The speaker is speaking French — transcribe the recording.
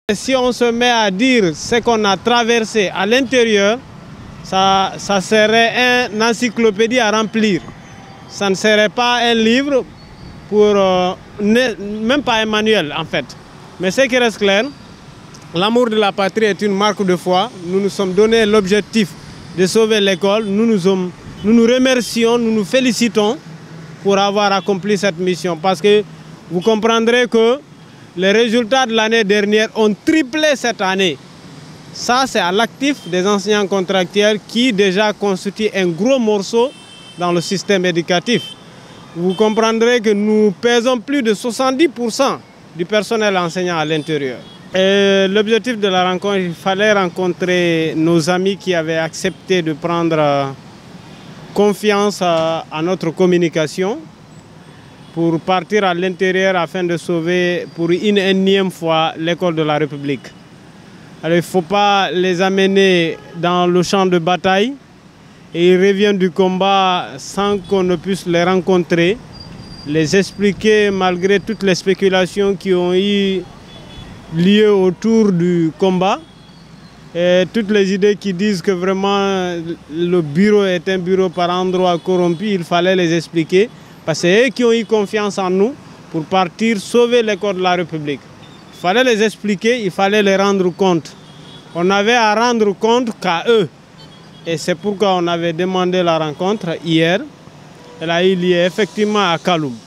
Si on se met à dire ce qu'on a traversé à l'intérieur, ça serait une encyclopédie à remplir. Ça ne serait pas un livre, même pas un manuel en fait. Mais ce qui reste clair, l'amour de la patrie est une marque de foi. Nous nous sommes donné l'objectif de sauver l'école. Nous nous remercions, nous nous félicitons pour avoir accompli cette mission. Parce que vous comprendrez que les résultats de l'année dernière ont triplé cette année. Ça, c'est à l'actif des enseignants contractuels qui déjà constituent un gros morceau dans le système éducatif. Vous comprendrez que nous pèsons plus de 70% du personnel enseignant à l'intérieur. L'objectif de la rencontre, il fallait rencontrer nos amis qui avaient accepté de prendre confiance à notre communication pour partir à l'intérieur afin de sauver pour une énième fois l'école de la République. Alors, il ne faut pas les amener dans le champ de bataille et ils reviennent du combat sans qu'on ne puisse les rencontrer, les expliquer malgré toutes les spéculations qui ont eu lieu autour du combat et toutes les idées qui disent que vraiment le bureau est un bureau par endroit corrompu, il fallait les expliquer. Parce que c'est eux qui ont eu confiance en nous pour partir sauver l'école de la République. Il fallait les expliquer, il fallait les rendre compte. On avait à rendre compte qu'à eux. Et c'est pourquoi on avait demandé la rencontre hier. Elle a eu lieu effectivement à Kaloum.